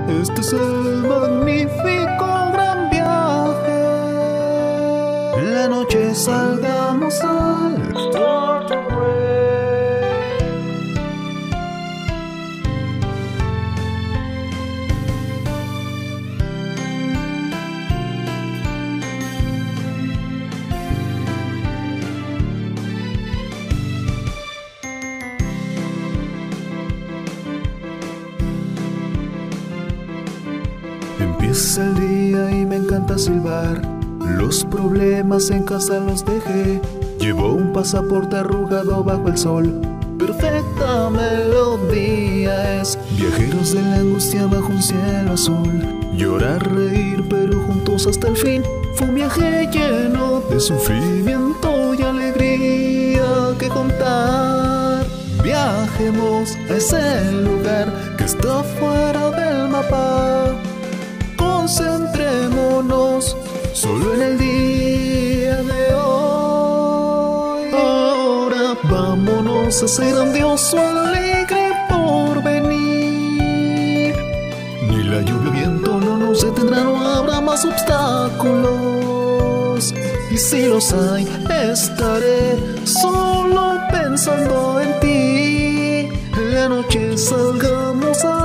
Este es el magnífico gran viaje. En la noche salgamos al Start Away. Empieza el día y me encanta silbar. Los problemas en casa los dejé. Llevo un pasaporte arrugado bajo el sol. Perfecta melodía es. Viajeros de la angustia bajo un cielo azul. Llorar, reír, pero juntos hasta el fin. Fue un viaje lleno de sufrimiento y alegría que contar. Viajemos a ese lugar que está fuera del mapa. Concentrémonos solo en el día de hoy. Ahora vámonos a ese grandioso, alegre porvenir. Ni la lluvia, viento no nos detendrá, no habrá más obstáculos. Y si los hay, estaré solo pensando en ti. En la noche salgamos a